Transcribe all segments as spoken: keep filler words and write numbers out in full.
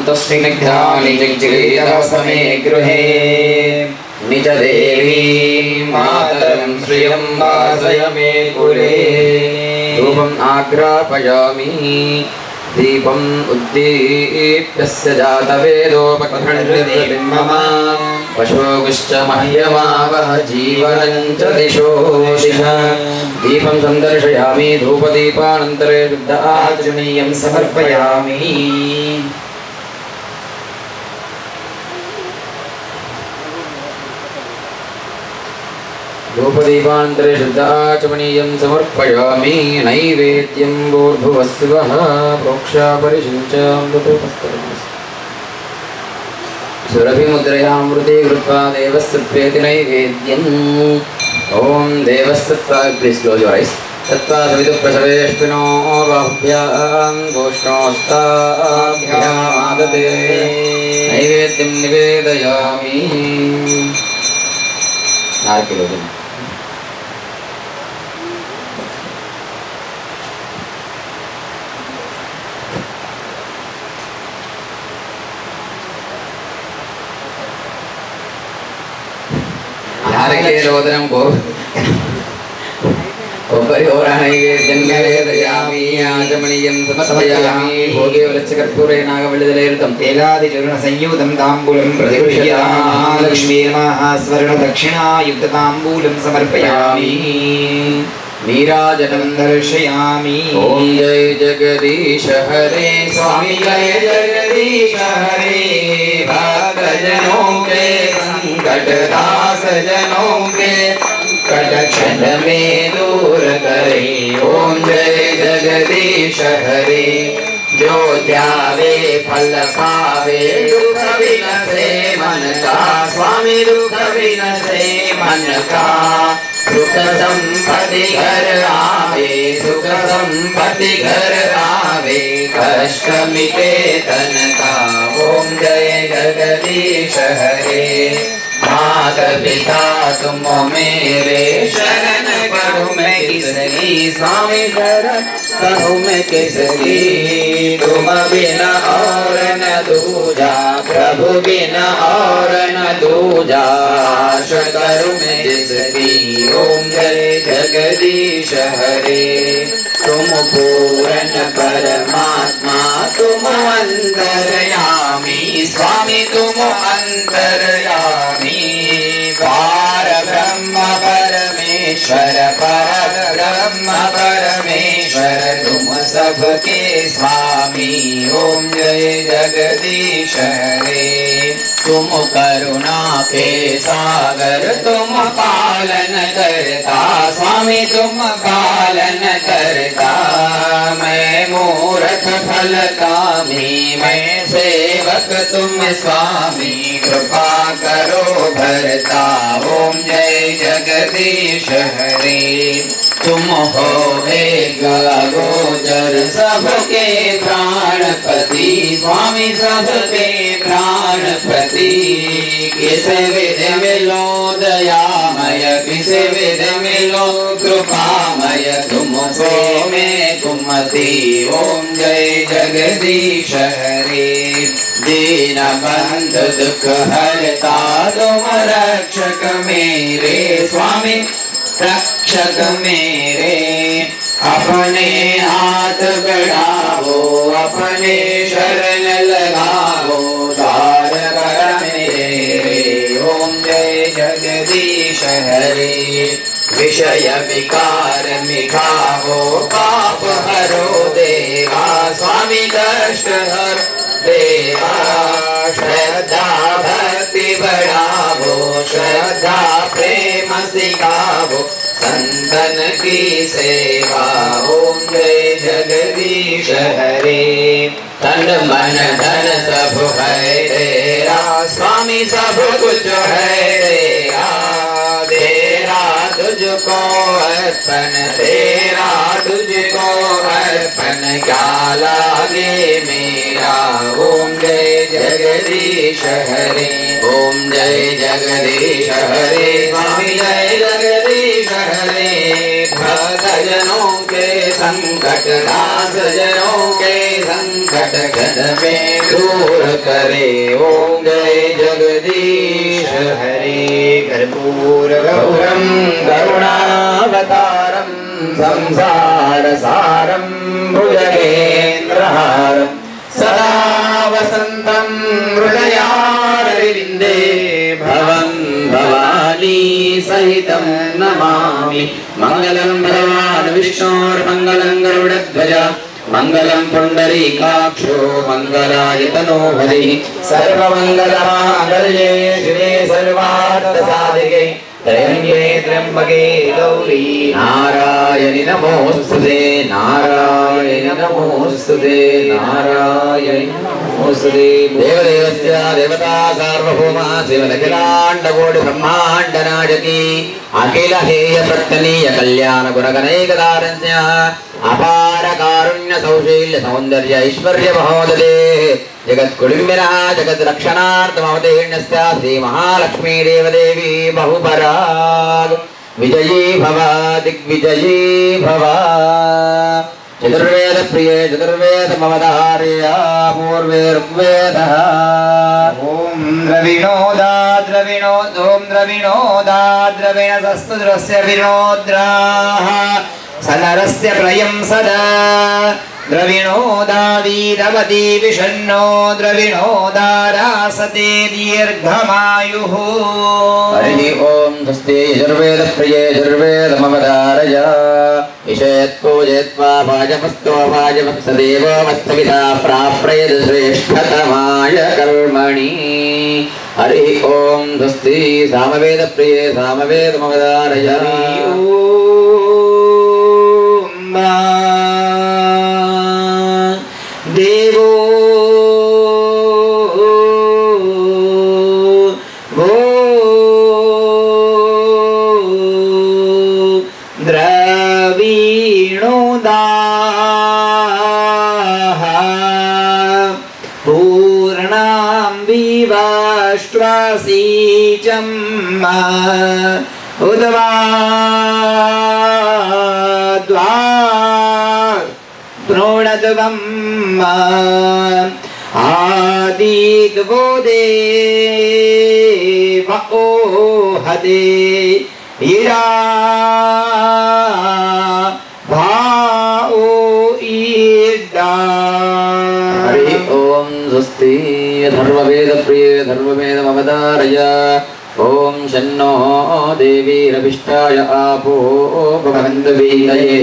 स्निग्धानि जग्जगीतवसमे गृहे निज देवी मातरं श्रियं वासय मे कुले धूपम् आग्रापयामि दीपम् उद्दीप्यस्य जातवेदोपकण्डलिर्मम पशोगुश्च मह्यमावह जीवनं च दिशो दिश दीपं सन्दर्शयामि धूपदीपानन्तरे शुद्ध आचमनीयं समर्पयामि धूपदीपानन्तरे शुद्ध आचमनीयं समर्पयामि नैवेद्यं भूर्भुवस्सुवः प्रोक्षापरिषुञ्चामृतोपस्तरम् सुरभिमुद्रयामृते कृत्वा देवस्तत्वेति नैवेद्यम् ॐ देवस्तत्वा प्लीज क्लोज योर आईज तत्वा सवितुप्रसवेष्टिनो बाहुभ्यां गोष्ठोस्ताभ्यामादते नैवेद्यं निवेदयामि नारकिलोजन रोदनं को कोपरि होरानैवेद्यं निवेदयामि आचमनीयं समर्पयामि भोगे वृक्षकर्पूरे नागवल्लिदलैर्तं तेलादिचूर्णसंयुतं ताम्बूलं प्रतिगृह्यामि लक्ष्मी नमः स्वर्णदक्षिणायुक्तताम्बूलं समर्पयामि नीराजनं दर्शयामि ॐ जय जगदीश हरे स्वामी जय जगदीश हरे भक्तजनों के संकट दास जनों के कट क्षण में दूर करे ओम जय जगदीश हरे जो ध्यावे फल पावे दुख विनसे मन का स्वामी दुख विनसे मन का सुख संपत्ति घर आवे सुख संपत्ति घर आवे कष्ट मिटे तन का ओम जय जगदीश हरे माता पिता तुम मेरे शरण पढ़ो मैं किसकी स्वामी शरण पढ़ो मैं किसकी तुम बिना और न दूजा प्रभु बिना और न दूजा आश करूं मैं जिसकी ओम जय जगदीश हरे तुम पूर्ण परमात्मा तुम अंतर्यामी स्वामी तुम अंतर्यामी पार ब्रह्म परमेश्वर पर ब्रह्म परमेश्वर तुम सबके स्वामी ओम जय जगदीश हरे तुम करुणा के सागर तुम पालन करता स्वामी तुम पालन करता मैं मूर्ख फल कामी मैं सेवक तुम स्वामी कृपा करो भरता ओम जय जगदीश हरे तुम हो एक गोचर सबके प्राणपति स्वामी सबके प्राणपति किस विध मिलो दयामय किस विध मिलो कृपामय तुमसे मैं कुमति ओम जय जगदीश हरे दीन बंधु दुख हरता तुम रक्षक मेरे स्वामी रक्षक मेरे अपने हाथ बढ़ाओ अपने शरण लगाओ द्वार कर मेरे ओम जय जगदीश हरे विषय विकार मिटाओ पाप हरो देवा स्वामी कष्ट हर देवा श्रद्धा भक्ति बढ़ावो श्रद्धा प्रेम सिखावो संतन की सेवा ओम जय जगदीश हरे तन मन धन सब है तेरा स्वामी सब कुछ है तेरा तेरा तुझको अर्पण तेरा तुझको अर्पण क्या लागे मेरा ओम जय जगदीश हरे ओम जय जगदीश हरे स्वामी जय जगदीश हरे भक्तजनों के संकट नाश, जनों के संकट घन में दूर करे। ओम जय जगदीश हरे। कर्पूर गौरम करुणावतारम संसार सारम भुजगेन्द्रहारम सदा वसंतं हृदयारविन्दे भवं भवानी सहितं नमामि। मंगलं भगवान् विष्णोर्मंगलं गरुडध्वज मंगलं पुंडरीकाक्षो मंगलायतनो हरिः। सर्वमंगलमांगल्ये शिवे सर्वार्थसाधिके त्र्यम्बके त्र्यम्बके गौरी नारायणि नमोस्तुते। नारायणि नमोस्तुते। नारायणि नमोस्तुते। देवदेवस्य देवता सार्वभौमा शिवनखिलाण्डकोटि ब्रह्माण्ड नायकी अखिल हेय प्रत्यनीय कल्याण गुणगणैकदारण्य अपार कारुण्य सौशील्य सौंदर्य ऐश्वर्य महोदये जगत्कुटुम्बिनः जगद्रक्षणार्थमवतीर्णस्य श्री महालक्ष्मी देवदेवी बहुपराग विजयी भव दिग्विजयी भव। चतुर्वेद प्रिये चतुर्वेदमवधार्य पूर्वे ऋग्वेदः। ओम द्रविणोदा द्रविणो ओम द्रविणोदा द्रविणसस्तुद्रस्य विनोद्राः सनरस्य प्रयं सदा द्रविणोदावीरवती विषण्णो द्रविणोदारासते दीर्घमायुः। हरि ओम स्वस्ति यजुर्वेद प्रिये यजुर्वेदमवधारय ईशयत्पूजयत्वा भाजपस्तो भाजपत्सदेव वत्सविता प्राप्रयद श्रेष्ठतमाय कर्मणि। हरि ओम स्वस्ति सामवेद प्रिये सामवेदमवधारय। देवो वो द्रविणोदाः पूर्णां विवाष्ट्वासीचं उद्वा प्रोणद्वम् आदिद्वो देव ओहदे इरा भाओ ईड्डा। हरि ओम स्वस्ति धर्मवेद प्रिये धर्मवेदमवधारय। ओम शन्नो देवी रविष्टाय आपो भवन्तु वीतये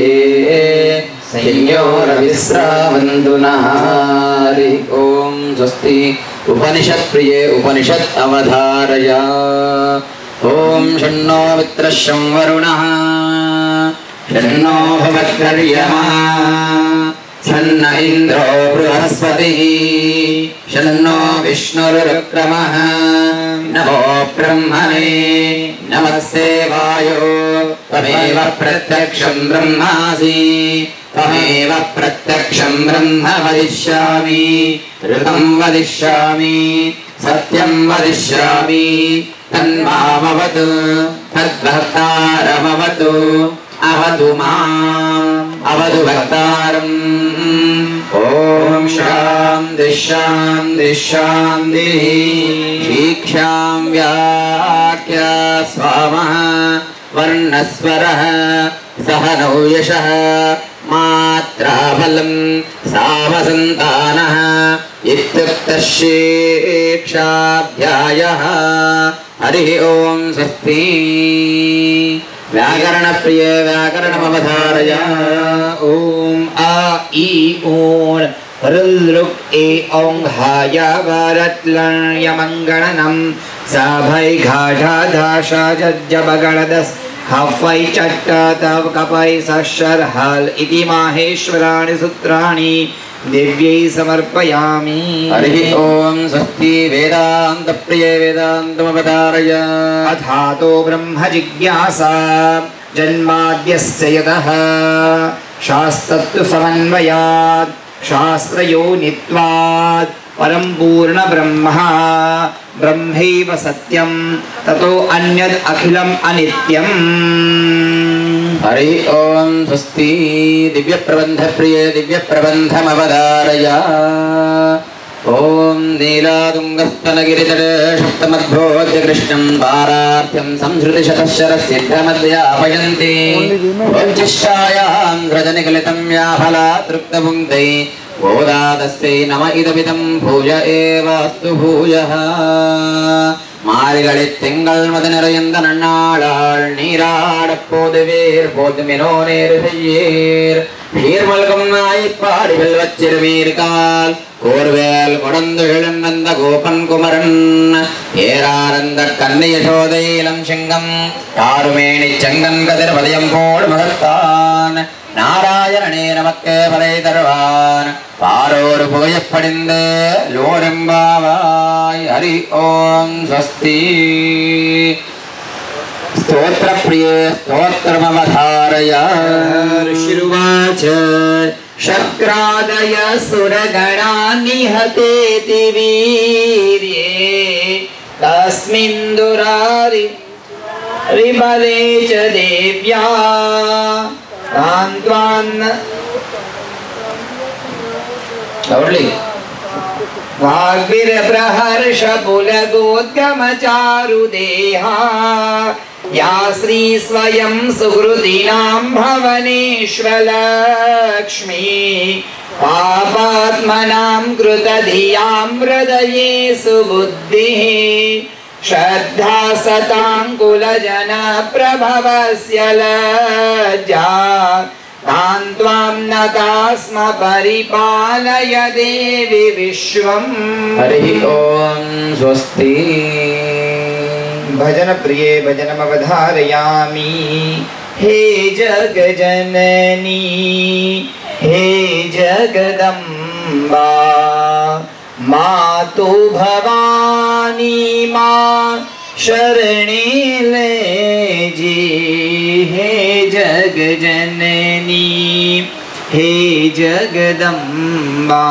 संयोरविश्रावन्तु नः। हरि ओम स्वस्ति उपनिषत् प्रिये उपनिषत् अवधारय। ओम शन्नो मित्रश्चं वरुणः शन्नो भवत्कर्यमः शन्न इन्द्रो बृहस्पतिः शन्नो विष्णुरुक्रमः नमो ब्रह्मणे नमस्ते वायो त्वमेव प्रत्यक्षं ब्रह्मासि त्वमेव प्रत्यक्षं ब्रह्म वदिष्यामि ऋतं वदिष्यामि सत्यं वदिष्यामि तन्मामवतु तद्भक्तारमवतु अवतु माम् अवतु भक्तारम्। ओम शान्ति शान्ति शान्तिः। शीक्षां व्याख्या स्वामः वर्णस्वरः सहनौ यशः मात्राफलं सामसन्तानः इत्युक्तः शिक्षाध्यायः। हरि ओम स्वस्ति। व्याकरण प्रिय व्याकरणमवधारय। ओम आ ई ओण ऋलृक् ए औं हाय वरत्लण्यमङ्गणनं साभै घाढा धाशा जज्जबगणदस् हफै चट्ट तव कपै सशर हल इति माहेश्वराणि सूत्राणि दिव्यै समर्पयामि। हरि ओम स्वस्ति वेदांत प्रिय वेदांतमवधारय। अथातो ब्रह्म जिज्ञासा जन्माद्यस्य यतः शास्त्रतु समन्वयात् शास्त्रयोनित्वात् परं पूर्ण ब्रह्म ब्रह्मैव सत्यं ततो अन्यद् अखिलम् अनित्यम्। हरि ओम स्वस्ति दिव्य प्रबंध प्रिय दिव्य प्रबंधमवधारय ओम नीलातुंगस्तनगिरितटे सप्तमद्भोज्य कृष्णं पारार्थ्यं संश्रुतिशतशरसिद्धमध्यापयन्ति वञ्चिष्टायां रजनिकलितं याफलातृप्तपुङ्क्तै गोदातस्यै नम इदमिदं भूय एवास्तु भूयः மாரிகளித் திங்கள் மது நிறைந்த நன்னாளாள் நீராடப் போதுவீர் போதுமினோ நேரு செய்யீர் ஷீர்மல்கும் நாய்ப்பாடி வெல்வச்சிறுமீர்கால் கோர்வேல் கொடந்து எழுநந்த கோபன் குமரன் ஏராரந்த கண்ணி யசோதை இளம் சிங்கம் காருமேனி செங்கன் கதிர் வலயம் போல் மகத்தான் நாராயணனே நமக்கே பறை தருவான் பாரோரு புகையப்படிந்து லோரெம்பாவாய் ஹரி ஓம் ஸ்வஸ்தி स्तोत्र प्रिय स्तोत्रमवधारय ऋषिरुवाच शक्रादय सुरगणा निहतेति वीर्ये तस्मिन् दुरारि रिबले च देव्या तान्त्वान् Loudly. वाग्भिर्प्रहर्ष पुलगोद्गमचारुदेहा या श्री स्वयं सुहृदीनां भवनेष्वलक्ष्मी पापात्मनां कृतधियां हृदये सुबुद्धिः श्रद्धा सताङ्कुलजनप्रभवस्य लज्जा तां त्वां नतास्म परिपालय देवि विश्वम् हरि ओम स्वस्ति भजन प्रिये भजनमवधारयामि हे जगजननी हे जगदम्बा मातु भवानी मां शरणे लेजी हे जगजननी हे जगदम्बा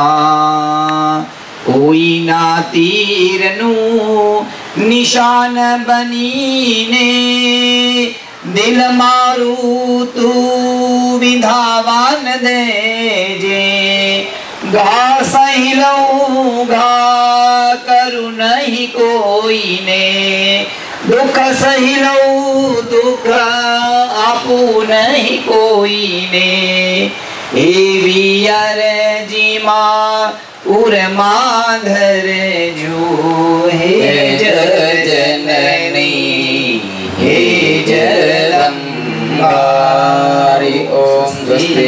कोई ना तीरनु निशान बनीने दिल मारू तू विधावान दे जे गा सहिलो गा करु नहीं कोई ने दुख सहिलो दुख आपू नहीं कोई ने एवी अरजी मां उर माधर जो हे जगजननी हे जगदम्बा हरि ओम स्वस्ति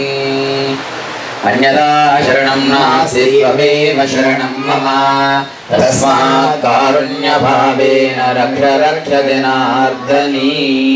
अन्यदा शरणं नास्ति त्वमेव शरणं मम तस्मात् कारुण्यभावेन रक्ष रक्ष जनार्दनी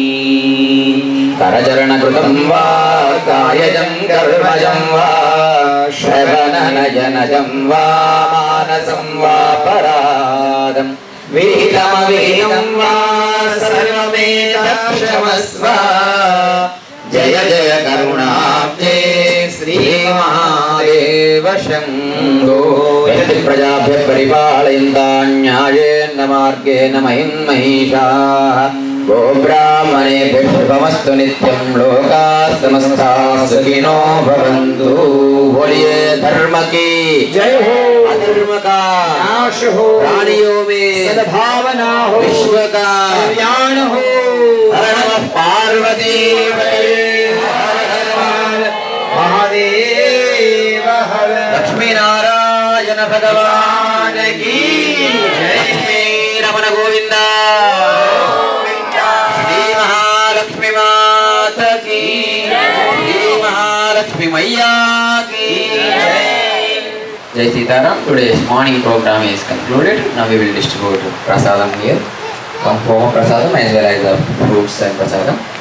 करचरणकृतं वा कायजं कर्मजं वा श्रवणनयनजं वा मानसं वा परादं विहितमविहितं वा सर्वमेतत् क्षमस्व जय जय करुणाब्धे श्री महादेव शंभो यदि प्रजाभ्यः परिपालयन्तां न्यायेन मार्गेण महिन्महिषाः गोब्राह्मणेभ्यः शुभमस्तु नित्यं लोकाः समस्ताः सुखिनो भवन्तु बोलिए धर्म की जय हो अधर्म का नाश हो प्राणियों में सद्भावना हो विश्व का कल्याण हो हर नमः पार्वती महादेव हर लक्ष्मी नारायण भगवान की जय रमण गोविंद श्री महालक्ष्मी माता की श्री महालक्ष्मी मैया की जय Sitaram. Today's morning program is concluded. Now we will distribute prasadam here. From prasadam as well as the fruits and prasadam.